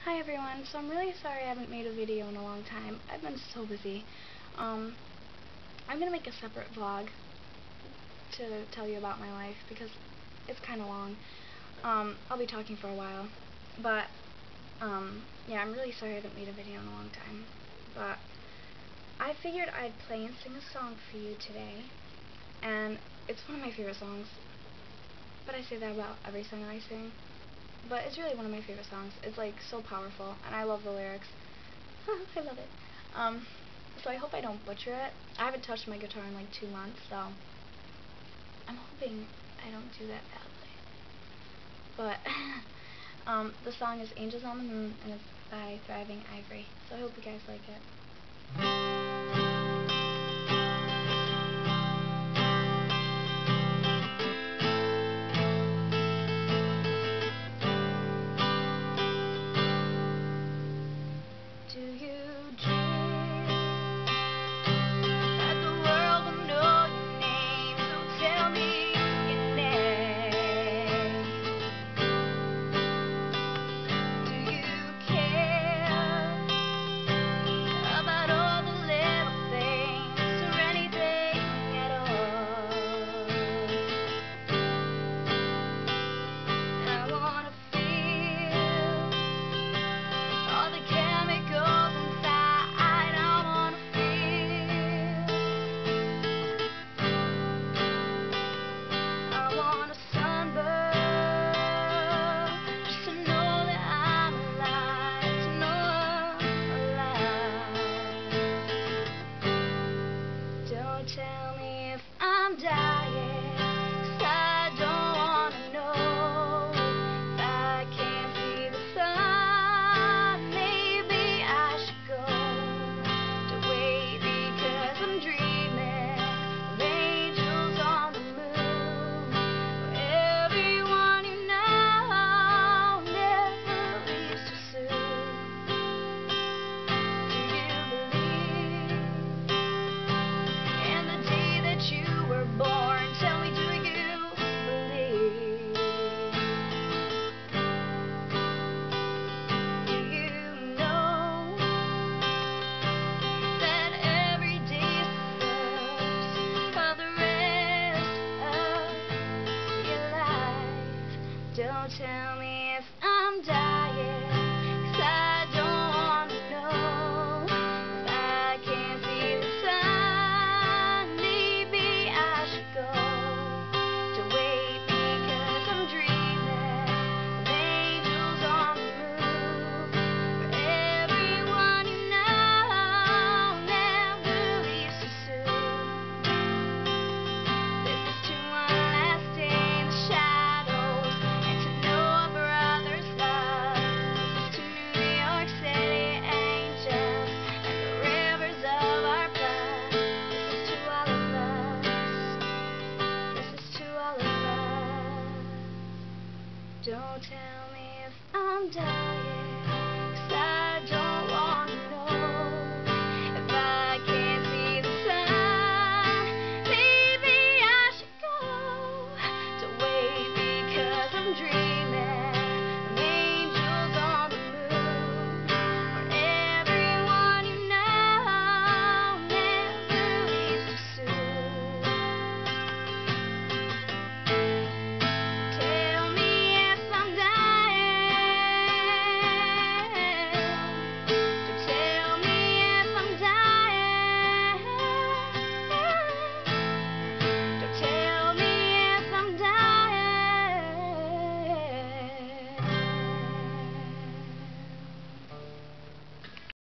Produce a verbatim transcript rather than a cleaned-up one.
Hi everyone, so I'm really sorry I haven't made a video in a long time. I've been so busy. Um, I'm going to make a separate vlog to tell you about my life because it's kind of long. Um, I'll be talking for a while. But, um, yeah, I'm really sorry I haven't made a video in a long time. But I figured I'd play and sing a song for you today. And it's one of my favorite songs. But I say that about every song I sing. But it's really one of my favorite songs. It's like so powerful, and I love the lyrics. I love it. Um, so I hope I don't butcher it. I haven't touched my guitar in like two months, so I'm hoping I don't do that badly. But um, the song is Angels on the Moon, and it's by Thriving Ivory. So I hope you guys like it.